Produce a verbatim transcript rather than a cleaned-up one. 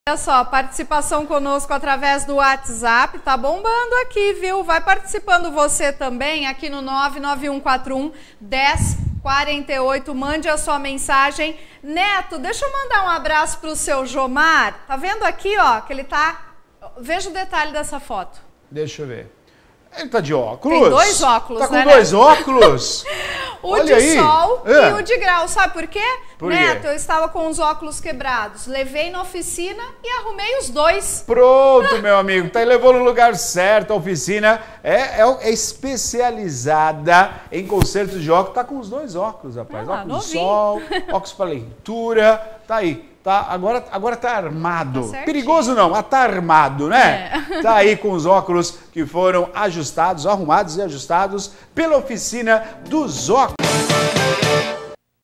Olha só, participação conosco através do WhatsApp, tá bombando aqui, viu? Vai participando você também aqui no nove nove um quatro um, um zero quatro oito, mande a sua mensagem. Neto, deixa eu mandar um abraço pro seu Jomar, tá vendo aqui, ó, que ele tá... Veja o detalhe dessa foto. Deixa eu ver. Ele tá de óculos. Tem dois óculos, tá com né, dois Neto? óculos? O Olha de aí. sol é. e o de grau, sabe por quê? Por Neto, quê? eu estava com os óculos quebrados, levei na oficina e arrumei os dois. Pronto, meu amigo, tá, levou no lugar certo. A oficina é, é, é especializada em conserto de óculos. Tá com os dois óculos, rapaz. Ah, óculos de novinho. sol, óculos para leitura, tá aí. Tá, agora, agora tá armado. Tá Perigoso não, mas tá armado, né? É. Tá aí com os óculos que foram ajustados, arrumados e ajustados pela oficina dos óculos.